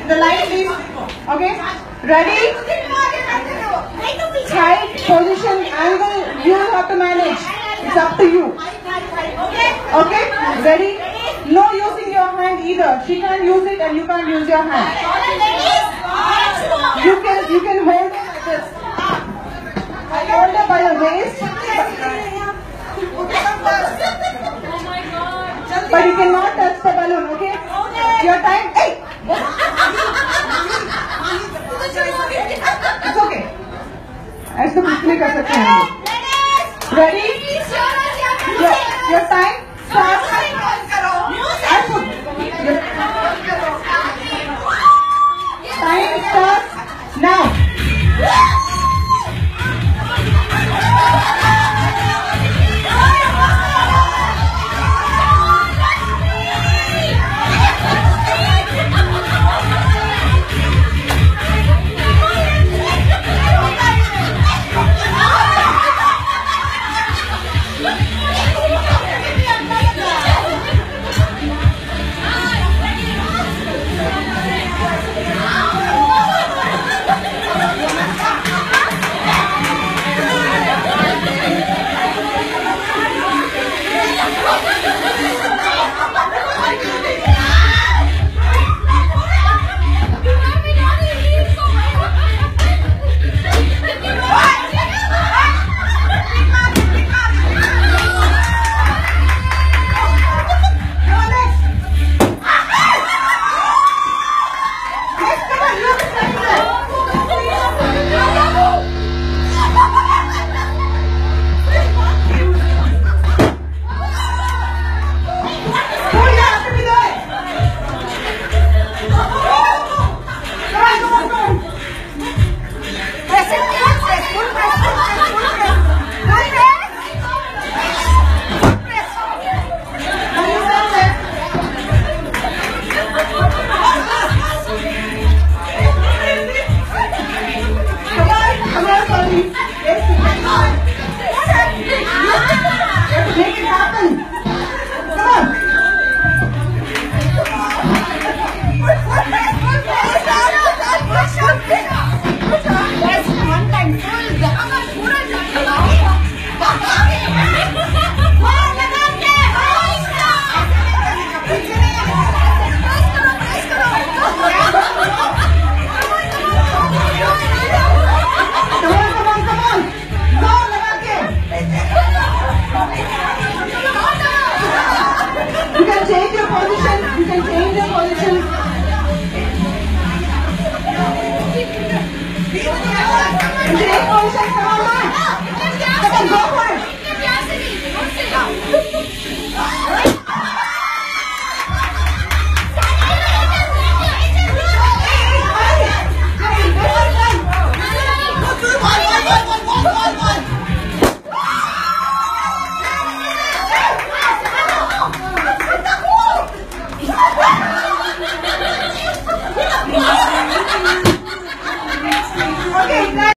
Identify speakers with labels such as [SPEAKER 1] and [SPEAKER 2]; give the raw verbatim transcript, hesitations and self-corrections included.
[SPEAKER 1] the line please. Okay, ready? Height, position, angle, you have to manage. It's up to you. Okay, ready? No using your hand either. She can't use it and you can't use your hand. You can you can hold it like this. Hold her by the waist. But you cannot touch the balloon, okay? Your time. Hey! It's okay. ऐसे quickly कर सकते हैं. Ready? Your, your time starts.